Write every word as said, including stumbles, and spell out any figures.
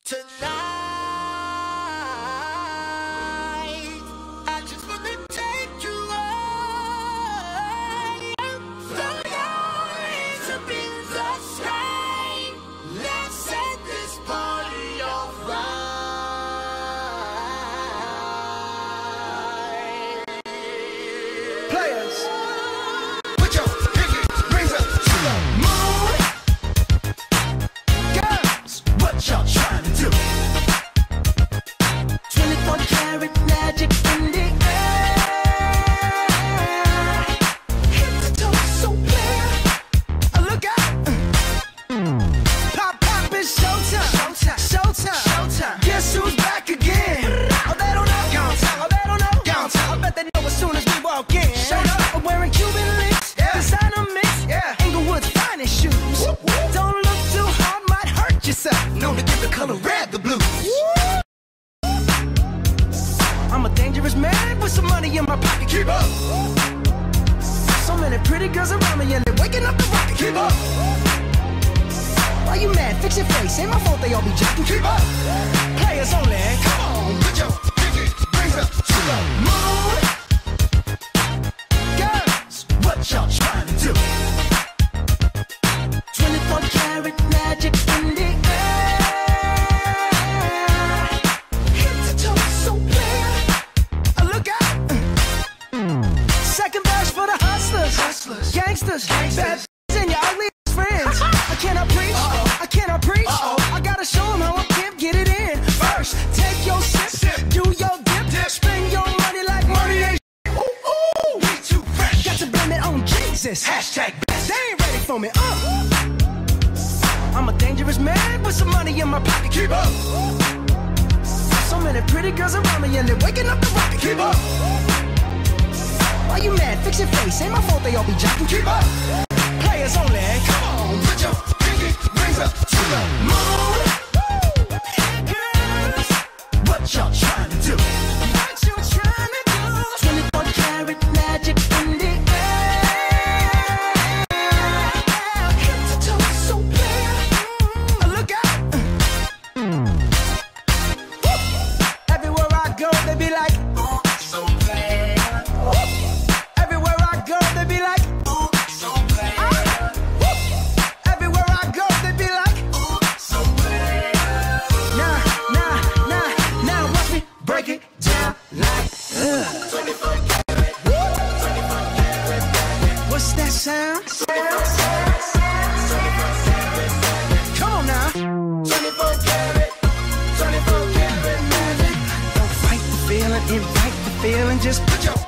Tonight, I just wanna take you away. The lights up in the sky. Let's set this party on fire. Players, put your pinky rings up to the moon. Girls, what y'all trying to do? twenty-four karat magic in the air. Hit the toe so clear. Uh, look out! Pop, pop, it's showtime. Showtime. Showtime. Showtime. Guess who's back again? Oh, they don't know. Gone time. Oh, they don't know. Gone time. I bet they know as soon as we walk in. Showed up. I'm wearing Cuban links. Yeah. Designer mix. Yeah. Inglewood's finest shoes. Whoop, whoop. Don't look too hard, might hurt yourself. Known to give the color red the blues. Whoop. I'm a dangerous man with some money in my pocket. Keep up. So many pretty girls around me and they're waking up the rocket. Keep up. Why you mad? Fix your face. Ain't my fault they all be jacking. Keep up. Players only. Come on, put your pinky rings up to the moon. Girls, what y'all trying to do? twenty-four karat magic in the air. Hit the toe so clear. Uh, look out. Second verse for the hustlers. Hustlers. Gangsters. Gangsters. Bad and your ugly friends. I cannot preach. Uh-oh. I cannot preach. Uh-oh. I gotta show them how I can't get it in. First, take your sip. Sip. Do your dip. Dip. Spend your money like money ain't shit. Ooh, ooh. We too fresh. Got to blame it on Jesus. Hashtag best. They ain't ready for me. Uh. I'm a dangerous man with some money in my pocket. Keep up. So many pretty girls around me and they're waking up the rocket. Keep up. Why you mad? Fix your face. Ain't my fault they all be jacking. Keep up. Players only. Come on, put your pinky rings up to the moon. Girls, what y'all trying to do? What you trying to do? twenty-four karat magic in the air. Hit the toe so clear. Uh, look out. Woo. Everywhere I go, they be like, Ooh, so bad. woo. Everywhere I go, they be like, Ooh, so bad. woo. Everywhere I go, they be like, Ooh, so bad. nah, nah, nah, now watch me break it down like, ugh. twenty-four karat. twenty-four karat magic. What's that sound? Come on now. twenty-four karat. twenty-four karat magic. Don't fight the feeling, invite the feeling, just put your